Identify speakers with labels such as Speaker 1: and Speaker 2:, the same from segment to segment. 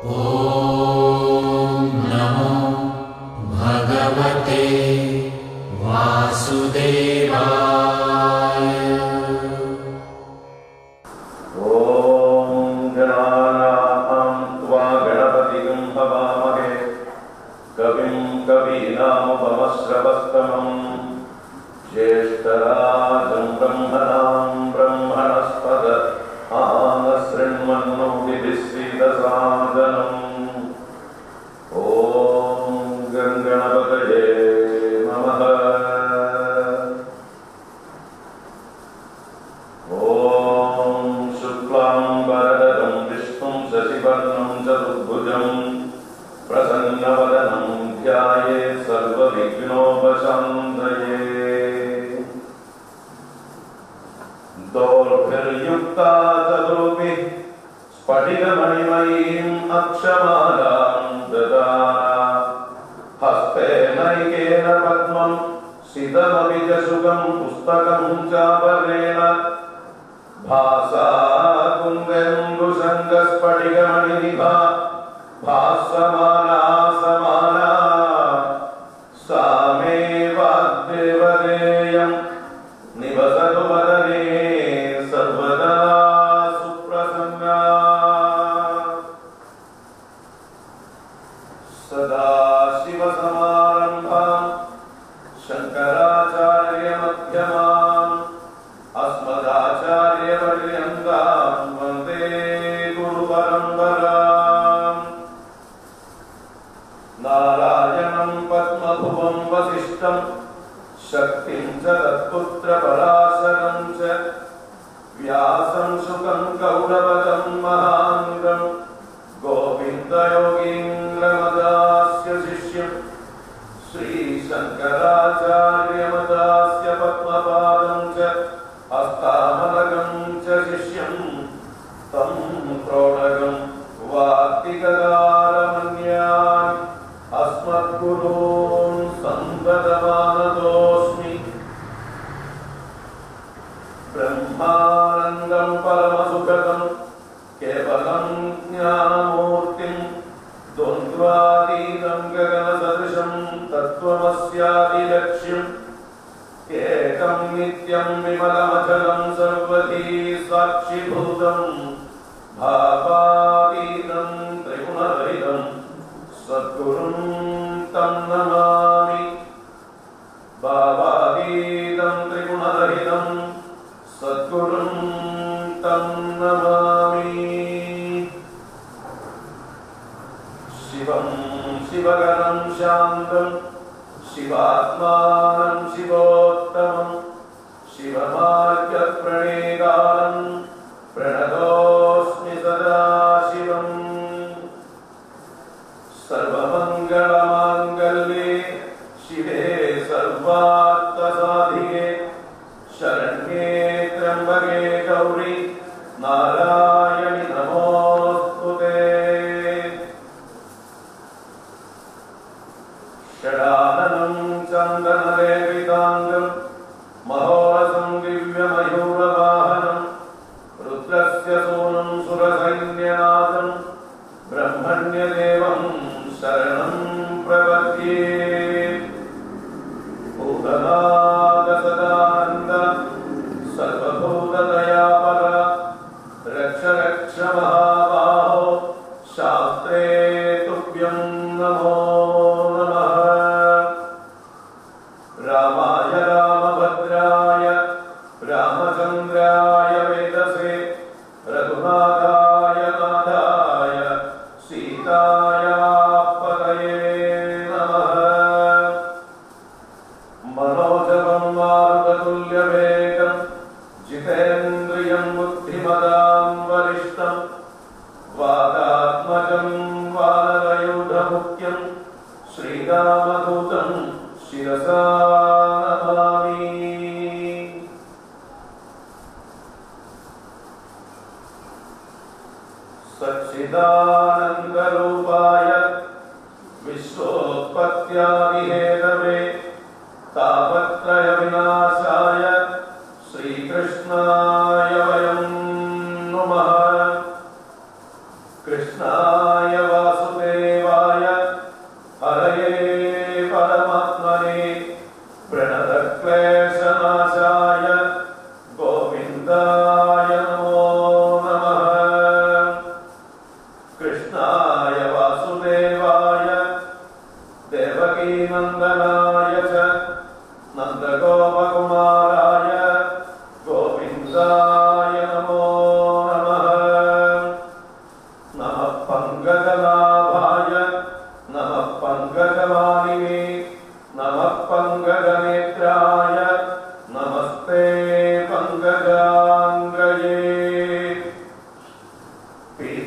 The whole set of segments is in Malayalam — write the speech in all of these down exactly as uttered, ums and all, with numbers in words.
Speaker 1: कृष्णाय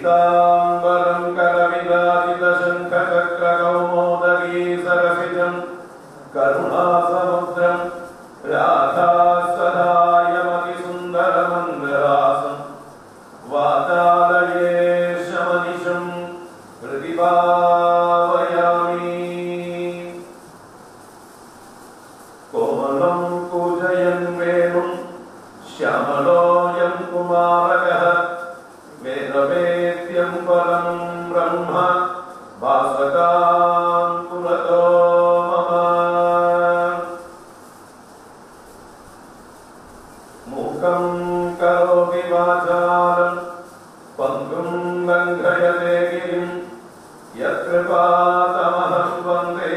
Speaker 1: പീതാംബരം കരവിരാജിതശംഖചക്രകൗമോദഗീ സരസിജം കരുണാസമുദ്രം രാധാസദായമതിസുന്ദരമന്ദഹാസം വാചാലയേശമനിശം പ്രതിഭാവയാമി. കോമളം പൂജയൻ വേണും ശ്യാമളോയം കുമാരകഃ വേദവേദ്യം പരം ബ്രഹ്മ ഭാസകാം പുരതോ മമ. മൂകം കരോമി വാചാലം പങ്കും ലംഘയതേ ഗിരിം യത്കൃപാതമഹം വന്ദേ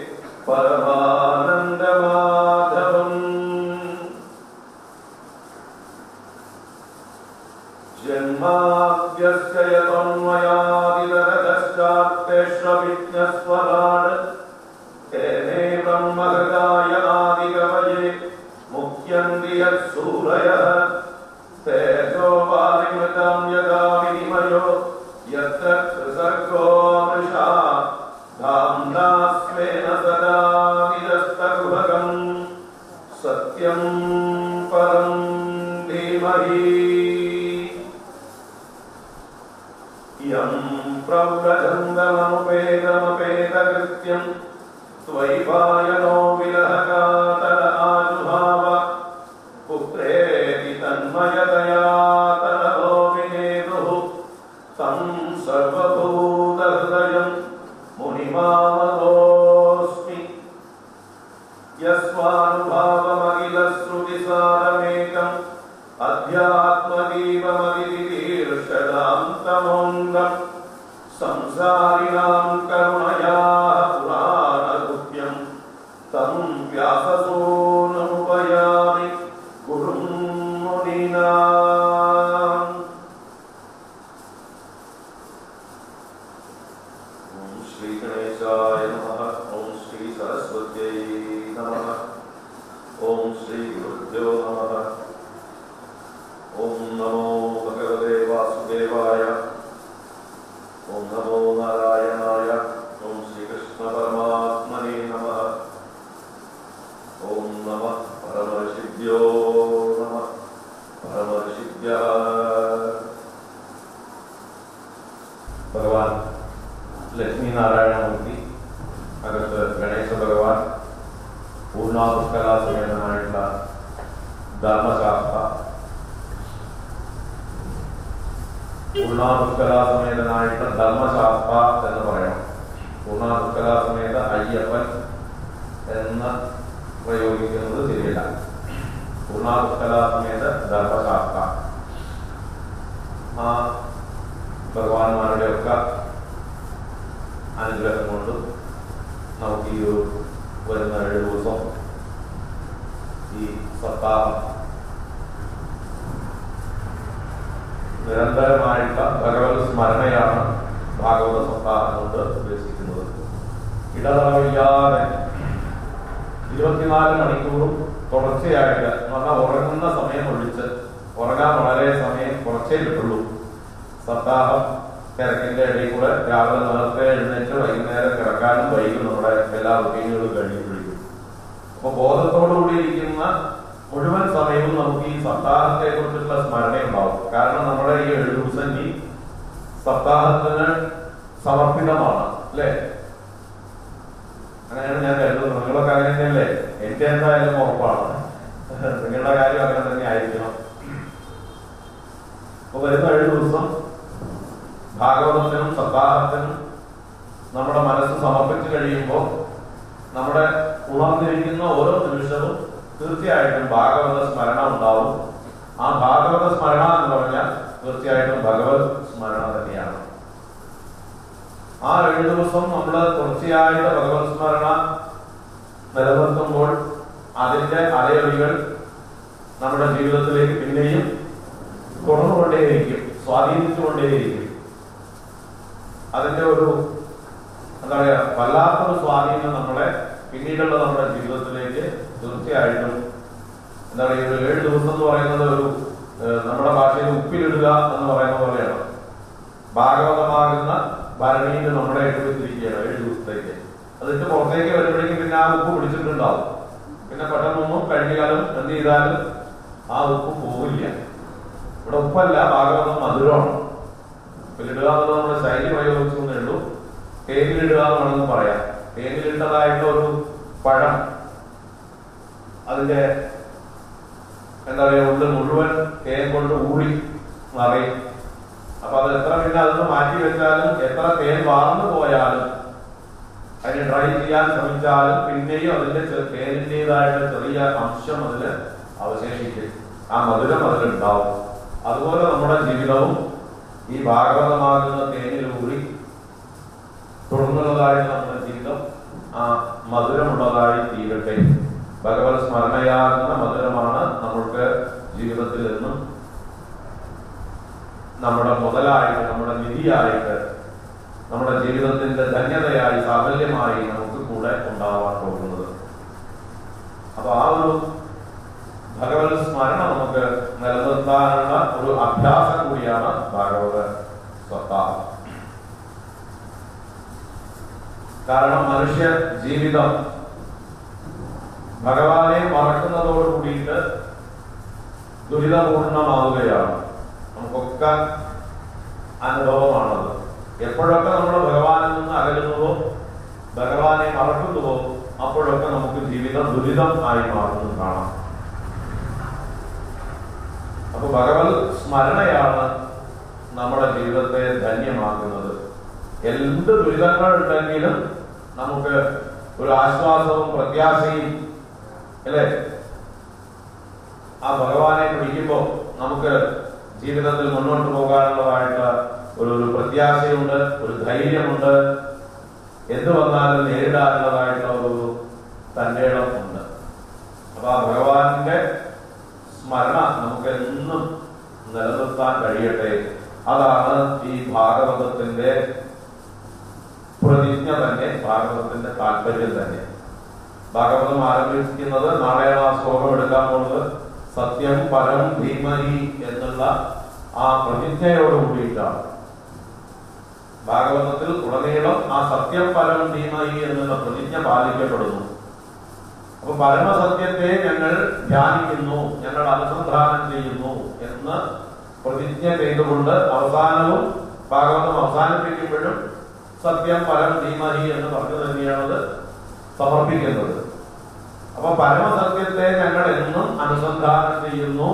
Speaker 1: പരമാനന്ദമാധവം. ജന്മാദ്യസ്യ യതോന്മയാദിതരതശ്ചാപ്തേഷ്വവിജ്ഞസ്വരാട് തേനേ ബ്രഹ്മഹൃദായ ആദികവയേ മുഹ്യന്തി യത്സൂരയഃ തേജോ വാരിമൃതം യഥാ വിനിമയോ യത്ര ത്രിസർഗോ മൃഷാ ധാംനാ സ്വേന സദാ നിരസ്തകുഹകം സത്യം പരം ധീമഹി. യം പ്രവ്രജന്തമനുപേതമപേതകൃത്യം ത്വൈവായനോ വിരഹകാതര ആജുഹാവ പുത്രേതി തന്മയതയാ തരവോ വിനേതുഃ तं സർവഭൂതഹൃദയം മുനിമാനതോസ്മി. യസ്വാനുഭാവമഖിലശ്രുതിസാരമേകം അധ്യാത്മദീപമതിദീർഷദാന്തമോന്തം സംസാരിണാം കരുണയാഃ പുരാണകൃത്യം तं വ്യാസസൂനുപയാമി ഗുരും മുനീനാം. ഓം ശ്രീ ഗണേശായ നമഃ. ഓം ശ്രീ സരസ്വത്यै നമഃ. ഓം ശ്രീ ഗുരുഭ്യോ നമഃ. ഓം നമോ ഭഗവതേ വാസുദേവായ. ഓം നമോ നാരായണായ. ഓം ശ്രീകൃഷ്ണ പരമാത്മനേ നമഃ. ഓം നമഃ പരമർഷിഭ്യോ നമഃ. പരമർഷിഭ്യഃ. ഭഗവാൻ ലക്ഷ്മി നാരായണമൂർത്തി അകത്ത് ഗണേശ ഭഗവാൻ പൂർണ്ണാപുഷ്കരാസമേതമായിട്ടുള്ള ധർമ്മശാസ്ത്ര പൂർണ്ണാപുഷ്കരാസമേതനായിട്ടുള്ള ധർമ്മശാസ്ത്ര എന്ന് പറയണം. പൂർണ്ണാപുഷ്കരാസമേത അയ്യപ്പൻ എന്ന് പ്രയോഗിക്കുന്നത് ശരിയല്ല. പൂർണ്ണാപുഷ്കരാസമേത ധർമ്മശാസ്ത്ര. ആ ഭഗവാന്മാരുടെ ഒക്കെ അനുഗ്രഹം കൊണ്ട് നമുക്ക് ഈ ഒരു വരുന്ന ഏഴ് ദിവസം ഈ സപ്താഹം നിരന്തരമായിട്ടുള്ള ഭഗവത് സ്മരണയാണ് ഭാഗവത സപ്താഹം കൊണ്ട് ഉദ്ദേശിക്കുന്നത്. ഇടതടവില്ലാതെ ഇരുപത്തിനാല് മണിക്കൂറും തുടർച്ചയായിട്ട് എന്നാൽ ഉറങ്ങുന്ന സമയം ഒഴിച്ച് ഉറങ്ങാൻ വളരെ സമയം കുറച്ചേ കിട്ടുള്ളൂ. സപ്താഹം തിരക്കിന്റെ ഇടയിൽ കൂടെ രാവിലെ നേരത്തെ എഴുന്നേറ്റ് വൈകുന്നേരം കിടക്കാനും വൈകും നമ്മുടെ എല്ലാ റുട്ടീനുകളും കഴിയുമ്പോഴേക്കും. അപ്പൊ ബോധത്തോടുകൂടി ഇരിക്കുന്ന മുഴുവൻ സമയവും നമുക്ക് ഈ സപ്താഹത്തെ കുറിച്ചുള്ള സ്മരണയുണ്ടാവും. കാരണം നമ്മുടെ ഈ ഏഴു ദിവസം ഈ സപ്താഹത്തിന് സമർപ്പിതമാണ് അല്ലേ? അങ്ങനെയാണ് ഞാൻ കരുതുന്നത്. നിങ്ങളൊക്കെ അങ്ങനെ തന്നെയല്ലേ? എനിക്ക് എന്തായാലും ഉറപ്പാണ് നിങ്ങളുടെ കാര്യം അങ്ങനെ തന്നെ ആയിരിക്കണം. അപ്പൊ വരുന്ന ഏഴു ദിവസം ഭാഗവതത്തിനും സപ്താഹത്തിനും നമ്മുടെ മനസ്സ് സമർപ്പിച്ചു കഴിയുമ്പോൾ നമ്മുടെ ഉണർന്നിരിക്കുന്ന ഓരോ നിമിഷവും തീർച്ചയായിട്ടും ഭാഗവത സ്മരണ ഉണ്ടാവും. ആ ഭാഗവത സ്മരണ എന്ന് പറഞ്ഞാൽ തീർച്ചയായിട്ടും ഭഗവത് സ്മരണ തന്നെയാണ്. ആ ഏഴു ദിവസം നമ്മൾ തുടർച്ചയായിട്ട് ഭഗവത് സ്മരണ നിലനിർത്തുമ്പോൾ അതിന്റെ അലയൊലികൾ നമ്മുടെ ജീവിതത്തിലേക്ക് പിന്നെയും തുടർന്നുകൊണ്ടേയിരിക്കും, സ്വാധീനിച്ചുകൊണ്ടേയിരിക്കും. അതിന്റെ ഒരു എന്താ പറയാ വല്ലാത്തൊരു സ്വാധീനം നമ്മളെ പിന്നീടുള്ള നമ്മുടെ ജീവിതത്തിലേക്ക് തീർച്ചയായിട്ടും എന്താ പറയുക ഒരു ഏഴ് ദിവസം എന്ന് പറയുന്നത് ഒരു നമ്മുടെ ഭാഷയിൽ ഉപ്പിലിടുക എന്ന് പറയുന്ന പോലെയാണ്. ഭാഗവതമാകുന്ന ഭരണിയിൽ നമ്മളെ ഇട്ട് വെച്ചിരിക്കുകയാണ് ഏഴ് ദിവസത്തേക്ക്. അതിട്ട് പുറത്തേക്ക് വരുമ്പോഴേക്കും പിന്നെ ആ ഉപ്പ് പിടിച്ചിട്ടുണ്ടാവും. പിന്നെ പെട്ടെന്നൊന്നും കഴിഞ്ഞാലും എന്ത് ചെയ്താലും ആ ഉപ്പ് പോവില്ല. ഇവിടെ ഉപ്പല്ല, ഭാഗവതം മധുരമാണ്. ഇടുക എന്നുള്ളത് നമ്മുടെ ശൈലി പ്രയോഗിച്ചേ ഉള്ളൂ. തേനിലിടുക എന്ന് വേണമെന്ന് പറയാം. തേനിലിട്ടതായിട്ടുള്ള ഒരു പഴം അതിന്റെ എന്താ പറയുക ഉള്ളിൽ മുഴുവൻ തേൻ കൊണ്ട് ഊടി നിറയും. അപ്പൊ അത് എത്ര പിന്നെ അതൊന്ന് മാറ്റി വെച്ചാലും എത്ര തേൻ വാർന്നു പോയാലും അതിന് ഡ്രൈ ചെയ്യാൻ ശ്രമിച്ചാലും പിന്നെയും അതിന്റെ തേനിൻ്റെതായിട്ടുള്ള ചെറിയ അംശം അതില് അവശേഷിക്കും. ആ മധുരം അതിലുണ്ടാവും. അതുപോലെ നമ്മുടെ ജീവിതവും ഈ ഭാഗവതമാകുന്ന തേനിലൂറി തുടർന്നുള്ളതായിട്ട് നമ്മുടെ ജീവിതം ആ മധുരമുള്ളതായി തീരട്ടെ. ഭഗവത് സ്മരണയാകുന്ന മധുരമാണ് നമ്മൾക്ക് ജീവിതത്തിൽ നിന്നും നമ്മുടെ മുതലായിട്ട്, നമ്മുടെ നിധിയായിട്ട്, നമ്മുടെ ജീവിതത്തിന്റെ ധന്യതയായി, സാഫല്യമായി നമുക്ക് കൂടെ ഉണ്ടാവാൻ പോകുന്നത്. അപ്പൊ ആ ഒരു ഭഗവത് സ്മരണ നമുക്ക് നിലനിർത്താനുള്ള ഒരു അഭ്യാസം കൂടിയാണ് ഭാഗവത സപ്താഹം. കാരണം മനുഷ്യ ജീവിതം ഭഗവാനെ മറക്കുന്നതോട് കൂടിയിട്ട് ദുരിതപൂർണമാവുകയാണ്. നമുക്കൊക്കെ അനുഭവമാണത്. എപ്പോഴൊക്കെ നമ്മൾ ഭഗവാനിൽ നിന്ന് അകലുന്നുവോ, ഭഗവാനെ മറക്കുന്നുവോ, അപ്പോഴൊക്കെ നമുക്ക് ജീവിതം ദുരിതം ആയി മാറുന്നത് കാണാം. അപ്പൊ ഭഗവത് സ്മരണയാണ് നമ്മുടെ ജീവിതത്തെ ധന്യമാക്കുന്നത്. എന്ത് ദുരിതങ്ങൾ ഉണ്ടെങ്കിലും നമുക്ക് ഒരു ആശ്വാസവും പ്രത്യാശയും അല്ലെ ആ ഭഗവാനെ പിടിക്കുമ്പോൾ നമുക്ക് ജീവിതത്തിൽ മുന്നോട്ട് പോകാനുള്ളതായിട്ട് ഒരു ഒരു പ്രത്യാശയുണ്ട്, ഒരു ധൈര്യമുണ്ട്, എന്ത് വന്നാലും നേരിടാനുള്ളതായിട്ടുള്ള ഒരു തന്റെ ഇടമുണ്ട്. അപ്പൊ ആ ഭഗവാന്റെ സ്മരണ നമുക്ക് എന്നും നിലനിർത്താൻ കഴിയട്ടെ. അതാണ് ഈ ഭാഗവതത്തിന്റെ പ്രതിജ്ഞ തന്നെ, ഭാഗവതത്തിന്റെ താല്പര്യം തന്നെ. ഭാഗവതം ആരംഭിക്കുന്നത് നാളെയാണ് ആ ശ്ലോകം എടുക്കാൻ പോകുന്നത്. സത്യം പരം ധീമഹി എന്നുള്ള ആ പ്രതിജ്ഞയോട് കൂടിയിട്ടാണ്. ഭാഗവതത്തിൽ ഉടനീളം ആ സത്യം പരം ധീമഹി എന്നുള്ള പ്രതിജ്ഞ പാലിക്കപ്പെടുന്നു. അപ്പൊ പരമസത്യത്തെ ഞങ്ങൾ ധ്യാനിക്കുന്നു, ഞങ്ങൾ അനുസന്ധാനം ചെയ്യുന്നു എന്ന് പ്രതിജ്ഞ ചെയ്തുകൊണ്ട് അവസാനവും ഭാഗവതം അവസാനിപ്പിക്കുമ്പോഴും സത്യം പരം ധീമഹി എന്ന് പറഞ്ഞു തന്നെയാണത് സമർപ്പിക്കുന്നത്. അപ്പൊ പരമസത്യത്തെ ഞങ്ങൾ എന്നും അനുസന്ധാനം ചെയ്യുന്നു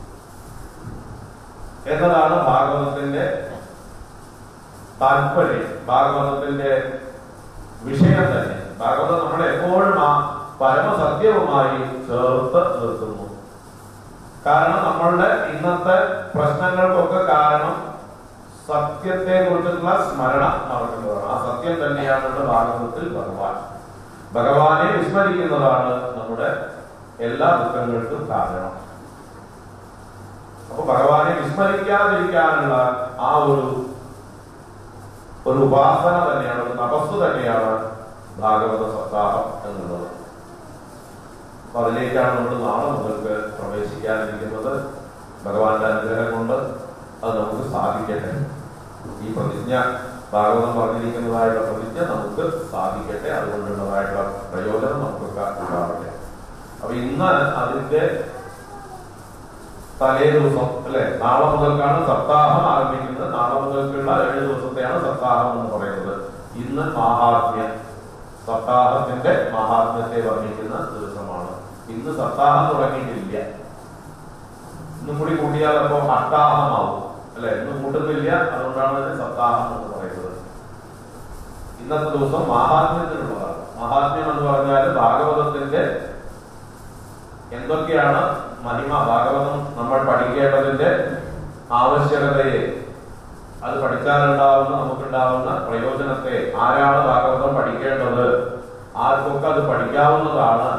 Speaker 1: എന്നതാണ് ഭാഗവതത്തിന്റെ താല്പര്യം, ഭാഗവതത്തിന്റെ വിഷയം തന്നെ. ഭാഗവതം നമ്മളെ എപ്പോഴും ആ പരമസത്യവുമായി ചേർത്ത് നിർത്തുന്നു. കാരണം നമ്മളുടെ ഇന്നത്തെ പ്രശ്നങ്ങൾക്കൊക്കെ കാരണം സത്യത്തെ കുറിച്ചുള്ള സ്മരണ നടക്കുന്നതാണ്. ആ സത്യം തന്നെയാണ് ഭാഗവതത്തിൽ ഭഗവാൻ. ഭഗവാനെ വിസ്മരിക്കുന്നതാണ് നമ്മുടെ എല്ലാ ദുഃഖങ്ങൾക്കും കാരണം. അപ്പൊ ഭഗവാനെ വിസ്മരിക്കാതിരിക്കാനുള്ള ആ ഒരു ഒരു ഉപാസന തന്നെയാണ്, ഒരു തപസ് തന്നെയാണ് ഭാഗവത സപ്താഹം എന്നുള്ളത്. അപ്പൊ അതിലേക്കാണ് നമ്മൾ നാളെ മുതൽക്ക് പ്രവേശിക്കാനിരിക്കുന്നത്. ഭഗവാന്റെ അനുഗ്രഹം കൊണ്ട് അത് നമുക്ക് സാധിക്കട്ടെ. ഈ പ്രതിജ്ഞ, ഭാഗവതം പറഞ്ഞിരിക്കുന്നതായിട്ടുള്ള പ്രതിജ്ഞ നമുക്ക് സാധിക്കട്ടെ. അതുകൊണ്ടുള്ളതായിട്ടുള്ള പ്രയോജനം നമുക്കൊക്കെ ഉണ്ടാവട്ടെ. അപ്പൊ ഇന്ന് അതിന്റെ തലേ ദിവസം അല്ലെ, നാളെ മുതൽക്കാണ് സപ്താഹം ആരംഭിക്കുന്നത്. നാളെ മുതൽക്കുള്ള ഏഴ് ദിവസത്തെയാണ് സപ്താഹം എന്ന് പറയുന്നത്. ഇന്ന് മഹാത്മ്യം, സപ്താഹത്തിന്റെ മഹാത്മ്യത്തെ വർണ്ണിക്കുന്ന ദിവസമാണ്. ഇന്ന് സപ്താഹം തുടങ്ങിയിട്ടില്ല. ഇന്നും കൂടി കൂട്ടിയാൽ അപ്പോ അഷ്ടാഹമാവും അല്ലെ, ഇന്ന് കൂട്ടുന്നില്ല. അതുകൊണ്ടാണ് ഇതിന് സപ്താഹം എന്ന് പറയുന്നത്. ഇന്നത്തെ ദിവസം മഹാത്മ്യത്തിനുള്ളതാണ്. മഹാത്മ്യം എന്ന് പറഞ്ഞാൽ ഭാഗവതത്തിന്റെ എന്തൊക്കെയാണ് മഹിമ, ഭാഗവതം നമ്മൾ പഠിക്കേണ്ടതിന്റെ ആവശ്യകതയെ, അത് പഠിച്ചാലുണ്ടാവുന്ന നമുക്കുണ്ടാവുന്ന പ്രയോജനത്തെ, ആരാണ് ഭാഗവതം പഠിക്കേണ്ടത്, ആർക്കൊക്കെ അത് പഠിക്കാവുന്നതാണ്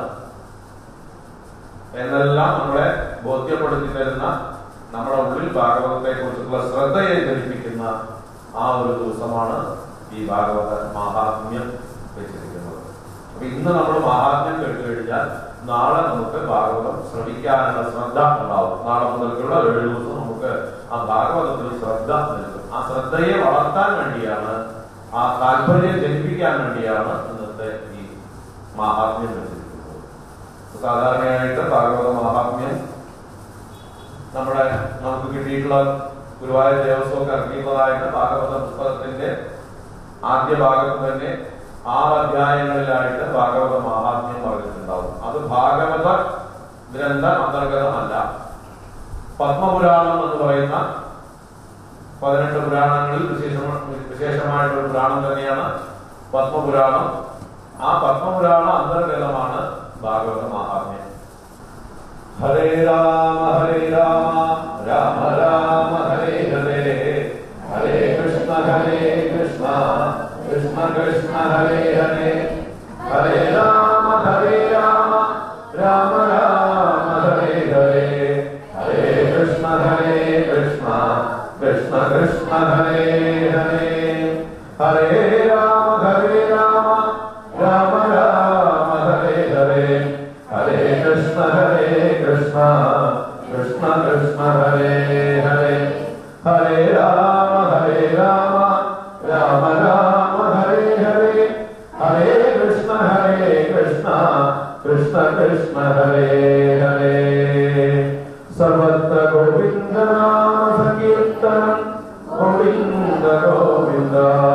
Speaker 1: എന്നെല്ലാം നമ്മളെ ബോധ്യപ്പെടുത്തി തരുന്ന, നമ്മുടെ ഉള്ളിൽ ഭാഗവതത്തെ കുറിച്ചുള്ള ശ്രദ്ധയെ ധരിപ്പിക്കുന്ന ആ ഒരു ദിവസമാണ് ഈ ഭാഗവത മഹാത്മ്യം വെച്ചിരിക്കുന്നത്. അപ്പൊ ഇന്ന് നമ്മൾ മഹാത്മ്യം കേട്ടു കഴിഞ്ഞാൽ നാളെ നമുക്ക് ഭാഗവതം ശ്രമിക്കാനുള്ള ശ്രദ്ധ ഉണ്ടാവും. നാളെ മുതൽക്കുള്ള ഏഴ് ദിവസം നമുക്ക് ആ ഭാഗവതത്തിൽ ശ്രദ്ധ നൽകും. ആ ആ ശ്രദ്ധയെ വളർത്താൻ വേണ്ടിയാണ്, ആ താല്പര്യം ജനിപ്പിക്കാൻ വേണ്ടിയാണ് ഇന്നത്തെ ഈ മഹാത്മ്യം വെച്ചിരിക്കുന്നത്. സാധാരണയായിട്ട് ഭാഗവത മഹാത്മ്യം നമ്മുടെ നമുക്ക് കിട്ടിയിട്ടുള്ള ഗുരുവായൂർ ദേവസ്വമൊക്കെ ഇറക്കിയിട്ടുള്ളതായിട്ട് ഭാഗവത പുസ്തകത്തിന്റെ ആദ്യ ഭാഗത്ത് തന്നെ ആറ് അധ്യായങ്ങളിലായിട്ട് ഭാഗവത മഹാത്മ്യം പറഞ്ഞിട്ടുണ്ടാവും. അത് ഭാഗവത ഗ്രന്ഥ അന്തർഗതമല്ല. പത്മപുരാണം എന്ന് പറയുന്ന പതിനെട്ട് പുരാണങ്ങളിൽ വിശേഷ വിശേഷമായിട്ടുള്ള പുരാണം തന്നെയാണ് പത്മപുരാണം. ആ പത്മപുരാണ അന്തർഗതമാണ് ഭാഗവത മഹാത്മ്യം. ഹരേ രാമ ഹരേ രാമ രാമ രാമ ഹരേ ഹരേ, ഹരേ കൃഷ്ണ ഹരേ കൃഷ്ണ കൃഷ്ണ കൃഷ്ണ ഹരേ ഹരേ, ഹരേ രാമ ഹരേ രാമ രാമ രാമ ഹരേ ഹരേ, ഹരേ കൃഷ്ണ ഹരേ കൃഷ്ണ കൃഷ്ണ കൃഷ്ണ ഹരേ ഹരേ, ഹരേ രാമ ഹരേ രാമ രാമ രാമ ഹരേ ഹരേ, ഹരേ കൃഷ്ണ ഹരേ കൃഷ്ണ കൃഷ്ണ കൃഷ്ണ ഹരേ ഹരേ, ഹരേ രാമ ഹരേ രാമ രാമ രാമ ഹരേ ഹരേ, ഹരേ കൃഷ്ണ ഹരേ കൃഷ്ണ കൃഷ്ണ കൃഷ്ണ ഹരേ ഹരേ. സർവത്ര ഗോവിന്ദ നാമ സങ്കീർത്തനം ഗോവിന്ദ ഗോവിന്ദ.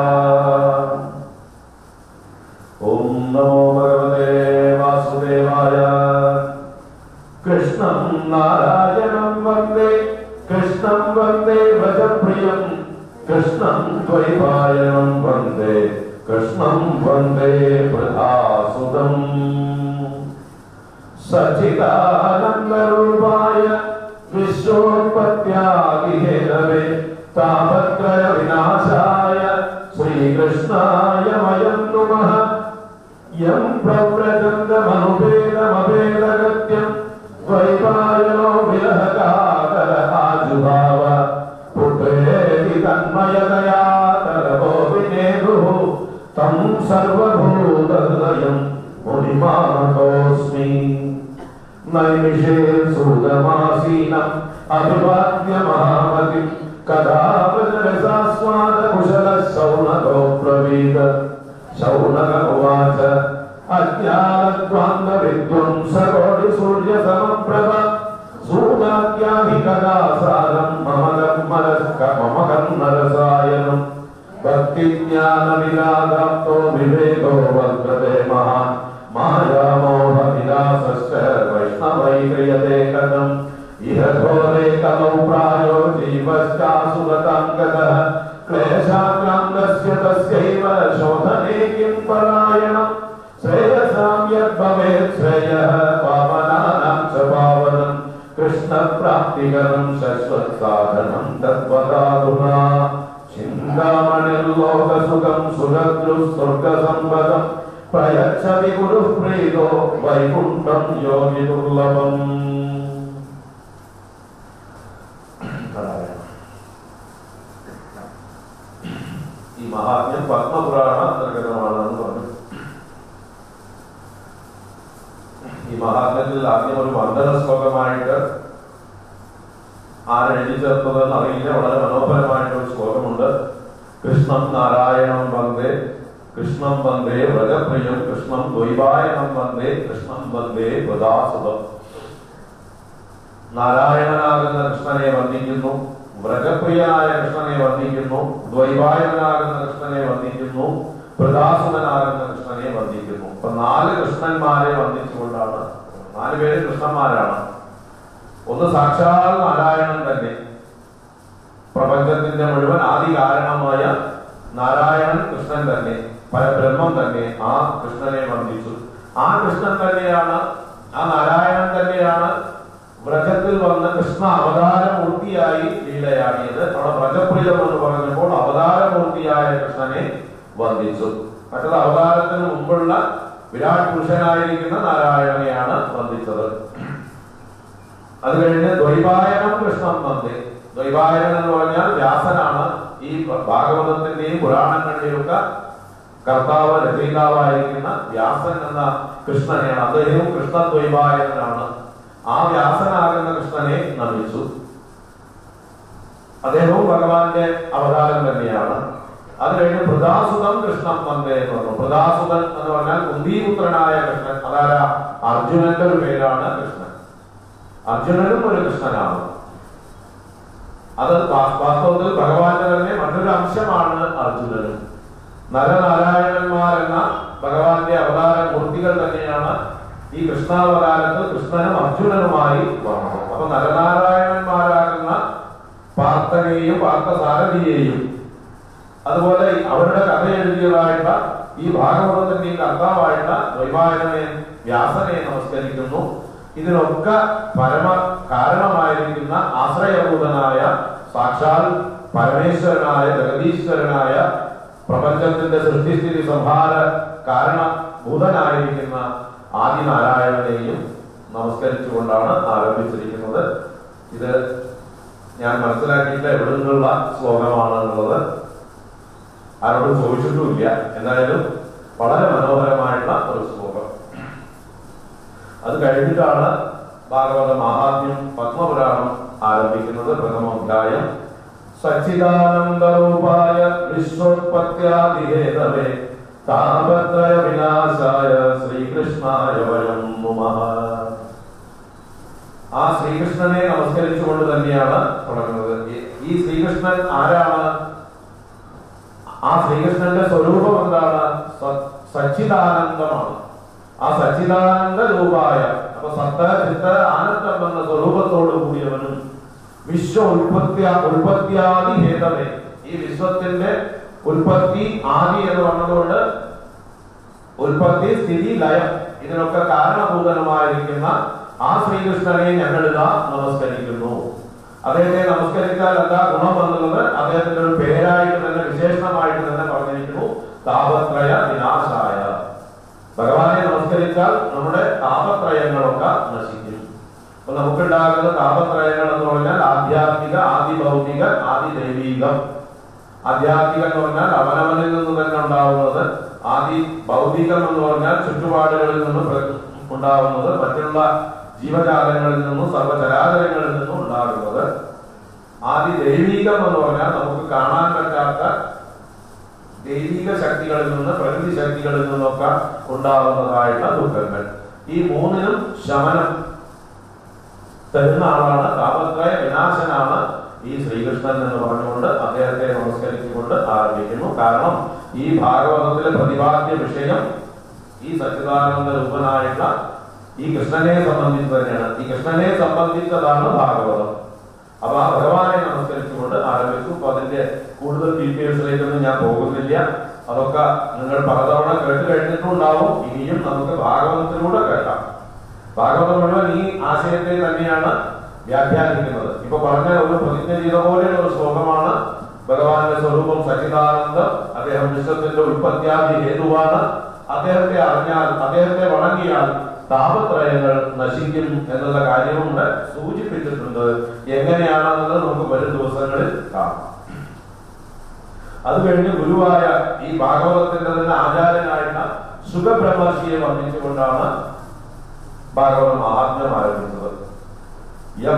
Speaker 1: ഓം നമോ ഭഗവതേ വാസുദേവായ. കൃഷ്ണം നാരായണം വന്ദേ കൃഷ്ണം വന്ദേ വ്രജപ്രിയം, കൃഷ്ണം ദ്വൈപായനം വന്ദേ കൃഷ്ണം വന്ദേ പ്രധാസുതം. സച്ചിദാനന്ദരൂപായ വിശ്വോത്പത്യാദിഹേതവേ താപത്രയ വിനാശായ ശ്രീകൃഷ്ണായ വയം നമഃ. യം പ്രവ്രജന്തമനുപേതമപേതഗത്യം ദ്വൈപായനോ വിരഹകാതര ആജുഭാവ, പുത്രേതി തന്മയതയാ തരവോ വിനേതുഃ തം സർവഭൂതഹൃദയം മുനിമാനതോസ്മി. നൈമിഷേ സുഗമാസീനം അഭിവാദ്യ മഹാമതിം കഥാപരസാസ്വാദ കുശല ശൗനകോ ബ്രവീത. ശൗനക ഉവാച അജ്ഞാനധ്വാന്ത വിധ്വംസകോടി സൂര്യ സമപ്രഭ, സൂതാദ്യാധികദാസാരം മമ കർമ്മരസ്ക മമ കർമ്മരസായനം. ഭക്തിജ്ഞാന വിരാഗാപ്തോ വിവേകോ വർത്തതേ മഹാൻ, മായാമോഹ വിലാസശ്ച വൈഷ്ണവൈ ക്രിയതേ കഥം. ഇഹ ഘോരേ കലൗ പ്രായോ ജീവശ്ചാസുരതാംഗതഃ, ക്ലേശാക്രാന്തസ്യ തസ്യൈവ ശോധനേ കിം പരായണം. ശ്രേയസാം യദ്ഭവേത് ശ്രേയഃ പാവനാനാം ച പാവനം, കൃഷ്ണപ്രാപ്തികരം ശശ്വത് സാധനം തദ്വദാധുനാ. ചിന്താമണിർലോകസുഖം സുരദ്രുസ്വർഗസമ്പദം, പ്രയച്ഛതി ഗുരുഃ പ്രീതോ വൈകുണ്ഠം യോഗി ദുർലഭം. ഈ മഹാത്മ്യം പത്മപുരാണ അന്തർഗതമാണെന്ന് പറഞ്ഞു. ഈ മഹാത്മ്യത്തിൽ ആദ്യം ഒരു വന്ദന ശ്ലോകമായിട്ട് ആരെഴുതി ചേർത്തതെന്ന് അറിയില്ല, വളരെ മനോഹരമായിട്ടൊരു ശ്ലോകമുണ്ട്. കൃഷ്ണം നാരായണം വന്ദേ കൃഷ്ണം വന്ദേ വ്രജപ്രിയം, കൃഷ്ണം ദ്വൈപായനം വന്ദേ കൃഷ്ണം വന്ദേ വ്രതാസുതം. നാരായണനാകുന്ന കൃഷ്ണനെ വന്ദിക്കുന്നു, വ്രജപ്രിയനായ കൃഷ്ണനെ വന്ദിക്കുന്നു, ദ്വൈപായനാകുന്ന കൃഷ്ണനെ വന്ദിക്കുന്നു, പ്രദാസുതനാകുന്ന കൃഷ്ണനെ വന്ദിക്കുന്നു. അപ്പൊ നാല് കൃഷ്ണന്മാരെ വന്ദിച്ചുകൊണ്ടാണ്, നാല് പേര് കൃഷ്ണന്മാരാണ്. ഒന്ന് സാക്ഷാൽ നാരായണൻ തന്നെ, പ്രപഞ്ചത്തിന്റെ മുഴുവൻ ആദി കാരണമായ നാരായണൻ കൃഷ്ണൻ തന്നെ, പരബ്രഹ്മം തന്നെ. ആ കൃഷ്ണനെ വന്ദിച്ചു. ആ കൃഷ്ണൻ തന്നെയാണ്, ആ നാരായണൻ തന്നെയാണ് വ്രജത്തിൽ വന്ന് കൃഷ്ണ അവതാരമൂർത്തിയായി ലീലയാടിയത്. അവിടെ വ്രജപ്രിയം എന്ന് പറഞ്ഞപ്പോൾ അവതാരമൂർത്തിയായ കൃഷ്ണനെ വന്ദിച്ചു. മറ്റത് അവതാരത്തിന് മുമ്പുള്ള വിരാട് പുരുഷനായിരിക്കുന്ന നാരായണനെയാണ് വന്ദിച്ചത്. അത് കഴിഞ്ഞ് ദ്വൈപായനം കൃഷ്ണൻ വന്ദേ. ദ്വൈപായനൻ എന്ന് പറഞ്ഞാൽ വ്യാസനാണ്. ഈ ഭാഗവതത്തിന്റെയും പുരാണങ്ങളുടെയും ഒക്കെ കർത്താവ് രചയിതാവായിരിക്കുന്ന വ്യാസൻ എന്ന കൃഷ്ണനെയാണ്. അദ്ദേഹവും കൃഷ്ണ ദ്വൈപായനാണ്. ആ വ്യാസനാകുന്ന കൃഷ്ണനെ നമിച്ചു. അദ്ദേഹവും ഭഗവാന്റെ അവതാരം തന്നെയാണ്. അത് കഴിഞ്ഞ് പ്രജാസുതം കൃഷ്ണൻ വന്ദേ എന്ന് പറഞ്ഞു. പ്രജാസുതൻ എന്ന് പറഞ്ഞാൽ കുന്തിപുത്രനായ കൃഷ്ണൻ. അതായത് അർജുനന്റെ ഒരു പേരാണ് കൃഷ്ണൻ. അർജുനനും ഒരു കൃഷ്ണനാണ്. അത് വാസ്തവത്തിൽ ഭഗവാന്റെ തന്നെ മറ്റൊരു അംശമാണ് അർജുനനും. നരനാരായണന്മാരെന്ന ഭഗവാന്റെ അവതാര മൂർത്തികൾ തന്നെയാണ് ഈ കൃഷ്ണാവതാരത്തിൽ കൃഷ്ണനും അർജുനനുമായി വന്നത്. അപ്പൊ നരനാരായണന്മാരാകുന്ന പാർത്ഥനെയും പാർത്ഥസാരഥിയെയും അതുപോലെ അവരുടെ കഥ എഴുതിയതായിട്ടുള്ള ഈ ഭാഗവതത്തിന്റെ കർത്താവായിട്ടുള്ള വൈവായനെ വ്യാസനെ നമസ്കരിക്കുന്നു. ഇതിനൊക്കെ പരമ കാരണമായിരിക്കുന്ന ആശ്രയഭൂതനായ സാക്ഷാൽ പരമേശ്വരനായ ജഗദീശ്വരനായ പ്രപഞ്ചത്തിന്റെ സൃഷ്ടിസ്ഥിതി സംഹാര കാരണഭൂതനായിരിക്കുന്ന ആദിനാരായണനെയും നമസ്കരിച്ചുകൊണ്ടാണ് ആരംഭിച്ചിരിക്കുന്നത്. ഇത് ഞാൻ മനസ്സിലാക്കിയിട്ട് എവിടെ നിന്നുള്ള ശ്ലോകമാണ് എന്നുള്ളത് ആരോടും ചോദിച്ചിട്ടുമില്ല. എന്തായാലും വളരെ മനോഹരമായിട്ടുള്ള ഒരു ശ്ലോകം. അത് കഴിഞ്ഞിട്ടാണ് ഭാഗവത മഹാത്മ്യം പത്മപുരാണം ആരംഭിക്കുന്നത്. പ്രഥമോധ്യായം. സച്ചിദാനന്ദരൂപായ വിശ്വോത്പത്യാദിഹേതവേ താപത്രയ വിനാശായ ശ്രീകൃഷ്ണായ വയം നമഃ. ആ ശ്രീകൃഷ്ണനെ നമസ്കരിച്ചുകൊണ്ട് തന്നെയാണ് തുടങ്ങുന്നത്. ഈ ശ്രീകൃഷ്ണൻ ആരാണ്? ആ ശ്രീകൃഷ്ണന്റെ സ്വരൂപം എന്താണ്? സച്ചിദാനന്ദമാണ്. ആ സച്ചിദാനന്ദ രൂപായ, അപ്പൊ സത്ത ചിത്ത ആനന്ദം എന്ന സ്വരൂപത്തോടു കൂടിയവനും വിശ്വ ഉൽപത്തി ഉൽപത്തിയാദി ഹേതവേ, ഈ വിശ്വത്തിന്റെ ഉൽപ്പത്തി ആദി എന്ന് പറഞ്ഞതുകൊണ്ട് ഉൽപ്പത്തി സ്ഥിതി ലയം ഇതിനൊക്കെ കാരണഭൂതനുമായിരിക്കുന്ന ആ ശ്രീകൃഷ്ണനെ ഞങ്ങളിതാ നമസ്കരിക്കുന്നു. അദ്ദേഹത്തെ നമസ്കരിച്ചാൽ എന്താ ഗുണം എന്നുള്ളത് അദ്ദേഹത്തിന്റെ ഒരു പേരായിട്ട് തന്നെ വിശേഷണമായിട്ട് തന്നെ പറഞ്ഞിരിക്കുന്നു. താപത്രയ വിനാശായ. ഭഗവാനെ നമസ്കരിച്ചാൽ നമ്മുടെ താപത്രയങ്ങളൊക്കെ നശിക്കും. അപ്പൊ നമുക്കുണ്ടാകുന്ന താപത്രയങ്ങൾ എന്ന് പറഞ്ഞാൽ ആധ്യാത്മിക, ആദി ഭൗതിക, ആദി ദൈവീകം. ആധ്യാത്മികം എന്ന് പറഞ്ഞാൽ അവനവനിൽ നിന്ന് തന്നെ ഉണ്ടാവുന്നത്. ആദി ഭൗതികം എന്ന് പറഞ്ഞാൽ ചുറ്റുപാടുകളിൽ നിന്നും ഉണ്ടാവുന്നത്, മറ്റുള്ള ജീവജാലങ്ങളിൽ നിന്നും സർവചരാചരങ്ങളിൽ നിന്നും ഉണ്ടാകുന്നത്. ആദി ദൈവീകം എന്ന് പറഞ്ഞാൽ നമുക്ക് കാണാൻ പറ്റാത്ത ദൈവിക ശക്തികളിൽ നിന്ന്, പ്രകൃതി ശക്തികളിൽ നിന്നൊക്കെ ഉണ്ടാകുന്നതായിട്ടുള്ള ദുഃഖങ്ങൾ. ഈ മൂന്നിനും ശമനം തരുന്ന ആളാണ്, താപത്രയ വിനാശനാണ് ഈ ശ്രീകൃഷ്ണൻ എന്ന് പറഞ്ഞുകൊണ്ട് അദ്ദേഹത്തെ നമസ്കരിച്ചുകൊണ്ട് ആരംഭിക്കുന്നു. കാരണം ഈ ഭാഗവതത്തിലെ പ്രതിപാദ്യ വിഷയം ഈ സച്ചിദാനന്ദ രൂപനായിട്ടുള്ള ഈ കൃഷ്ണനെ സംബന്ധിച്ച് തന്നെയാണ്. ഈ കൃഷ്ണനെ സംബന്ധിച്ചതാണ് ഭാഗവതം. അപ്പൊ ആ ഭഗവാനെ നമസ്കരിച്ചുകൊണ്ട് ആരംഭിച്ചു. അപ്പൊ അതിന്റെ കൂടുതൽ ഡീറ്റെയിൽസിലേക്കൊന്നും ഞാൻ പോകുന്നില്ല. അതൊക്കെ നിങ്ങൾ പലതവണ കേട്ട് കഴിഞ്ഞിട്ടുണ്ടാവും. ഇനിയും നമുക്ക് ഭാഗവതത്തിലൂടെ കേൾക്കാം. ഭാഗവതം മുഴുവൻ ഈ ആശയത്തെ തന്നെയാണ് വ്യാഖ്യാനിക്കുന്നത്. ഇപ്പൊ പറഞ്ഞ ഒരു പ്രതിജ്ഞ ചെയ്ത പോലെയുള്ള ഒരു ശ്ലോകമാണ്. ഭഗവാന്റെ സ്വരൂപം സച്ചിദാനന്ദം, അദ്ദേഹം വിശ്വത്തിന്റെ ഉൽപ്പത്തിയാദി ഹേതുവാണ്. അദ്ദേഹത്തെ അറിഞ്ഞാൽ, അദ്ദേഹത്തെ വണങ്ങിയാൽ താപത്രയങ്ങൾ നശിക്കും എന്നുള്ള കാര്യവും കൂടെ സൂചിപ്പിച്ചിട്ടുണ്ട്. എങ്ങനെയാണെന്നുള്ളത് നമുക്ക് വരും ദിവസങ്ങളിൽ കാണാം. അത് കഴിഞ്ഞ് ഗുരുവായ ഈ ഭാഗവതത്തിന്റെ തന്നെ ആചാര്യനായിട്ടുള്ള സുഖബ്രഹ്മർഷിയെ വർണ്ണിച്ചുകൊണ്ടാണ് ഭാഗവത മഹാത്മ്യം ആരംഭിച്ചത്. യം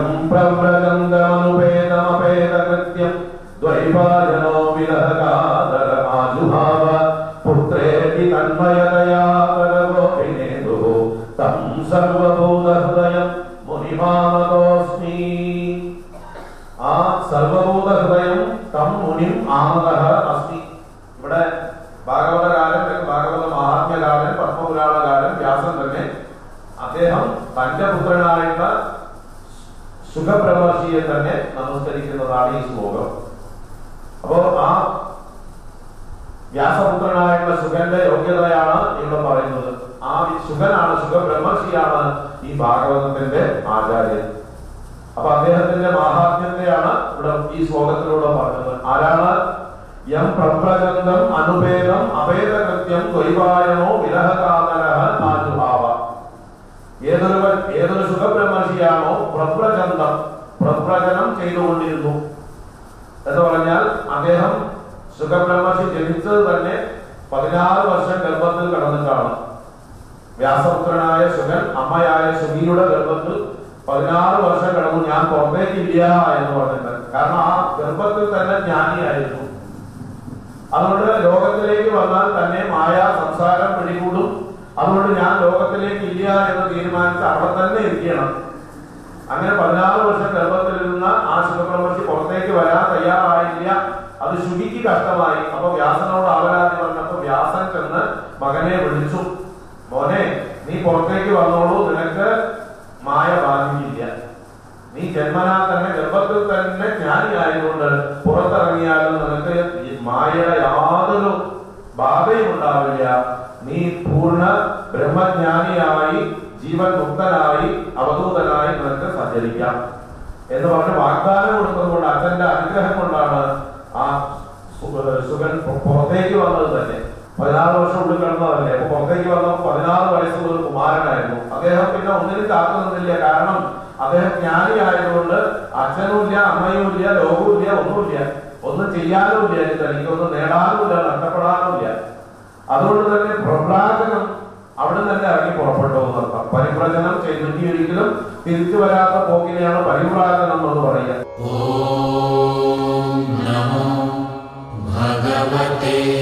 Speaker 1: പ്രവ്രജന്തമനുപേതമപേതകൃത്യം ദ്വൈപായനോ വിരഹകാതര ആജുഭാവ പുത്രേതി തന്മയതയാ പരഗോപിനേതു തം സർവഭൂതഹൃദയം മുനിമാനതോസ്മി. ആ സർവഭൂതഹൃദയം തം മുനിം ആമതഃ അസ്മി. ഇവിടെ ഭാഗവതകാരൻ, ഭാഗവത മഹാത്മ്യകാരൻ, പത്മപുരാണകാരൻ വ്യാസൻ തന്നെ അദ്ദേഹം തന്റെ പുത്രനായിട്ടുള്ള സുഖബ്രഹ്മർഷിയെ തന്നെ നമസ്കരിക്കുന്നതാണ് ഈ ശ്ലോകം. അപ്പോ ആ വ്യാസപുത്രനായിട്ടുള്ള സുഖന്റെ യോഗ്യതയാണ് ഇവിടെ പറയുന്നത്. ആ സുഖനാണ്, സുഖബ്രഹ്മർഷിയാണ് ഈ ഭാഗവതത്തിന്റെ ആചാര്യൻ. അപ്പൊ അദ്ദേഹത്തിന്റെ മഹാത്മ്യത്തെയാണ് ഇവിടെ ഈ ശ്ലോകത്തിലൂടെ പറഞ്ഞത്. ആരാണ്? യം പ്രപ്രചന്ദം അനുപേദം അപേദകൃത്യം ദ്വൈപായനോ വിരഹകാതരഃ ആജുഭാവ. ഏതൊരുവൻ, ഏതൊരു സുഖബ്രഹ്മർഷിയാണോ പ്രപ്രചന്ദം, പ്രപ്രചനം ചെയ്തുകൊണ്ടിരുന്നു എന്ന് പറഞ്ഞാൽ അദ്ദേഹം സുഖബ്രഹ്മർഷി ജനിച്ചത് തന്നെ പതിനാറ് വർഷം ഗർഭത്തിൽ കിടന്നിട്ടാണ്. വ്യാസപുത്രനായ സുഖൻ അമ്മയായ സുഖിയുടെ ഗർഭത്തിൽ പതിനാറ് വർഷം കിടന്നു. ഞാൻ പുറത്തേക്കില്ല എന്ന് പറഞ്ഞിട്ട് കാരണം ആ ഗർഭത്തിൽ തന്നെ ജ്ഞാനിയായിരുന്നു. അതുകൊണ്ട് ലോകത്തിലേക്ക് വന്നാൽ തന്നെ മായ സംസാരം പിടികൂടും. അതുകൊണ്ട് ഞാൻ ലോകത്തിലേക്ക് ഇല്ല എന്ന് തീരുമാനിച്ച് അവിടെ തന്നെ ഇരിക്കണം. അങ്ങനെ പതിനാറ് വർഷം ഗർഭത്തിലിരുന്ന ആ ശുക്രമഹർഷി പുറത്തേക്ക് വരാൻ തയ്യാറായില്ല. അത് ശുചിക്ക് കഷ്ടമായി. അപ്പൊ വ്യാസനോട് ആവലാതി പറഞ്ഞപ്പോ വ്യാസൻ ചെന്ന് മകനെ വിളിച്ചു, മോനെ നീ പുറത്തേക്ക് വന്നോളൂ, നിനക്ക് മായ ബാധിക്കില്ല. നീ ജന്മനാ തന്നെ ഗർഭത്തിൽ തന്നെ ജ്ഞാനിയായതുകൊണ്ട് പുറത്തിറങ്ങിയാലും നിനക്ക് മായയുടെ യാതൊരു ബാധയും ഉണ്ടാവില്ല. നീ പൂർണ്ണ ബ്രഹ്മജ്ഞാനിയായി ജീവൻ മുക്തനായി അവധൂതനായി നിനക്ക് സഞ്ചരിക്കാം എന്ന് പറഞ്ഞ് വാഗ്ദാനം കൊടുക്കുന്നതുകൊണ്ട് അച്ഛന്റെ അനുഗ്രഹം കൊണ്ടാണ് ആ സുഖൻ പുറത്തേക്ക് വന്നത് തന്നെ. പതിനാറ് വർഷം ഉള്ളിൽ കിടന്നതല്ലേ. അപ്പൊ പുറത്തേക്ക് വന്നപ്പോൾ പതിനാറ് വയസ്സുള്ള ഒരു കുമാരനായിരുന്നു. അദ്ദേഹം പിന്നെ ഒന്നിനും കാത്തു നിന്നില്ല. കാരണം അദ്ദേഹം ജ്ഞാനിയായതുകൊണ്ട് അച്ഛനുമില്ല, അമ്മയുമില്ല, ലോകവുമില്ല, ഒന്നുമില്ല. ഒന്നും ചെയ്യാനുമില്ല, എനിക്കൊന്നും നേടാനുമില്ല, നഷ്ടപ്പെടാനുമില്ല. അതുകൊണ്ട് തന്നെ പ്രവ്രാജനം അവിടെ തന്നെ ഇറങ്ങി പുറപ്പെട്ടു എന്നർത്ഥം. പരിവ്രജനം ചെയ്തിട്ട് ഒരിക്കലും തിരിച്ചു വരാത്ത പോക്കിനെയാണ് പരിവ്രാജനം എന്ന് പറയുക.
Speaker 2: ഓം നമോ ഭഗവതേ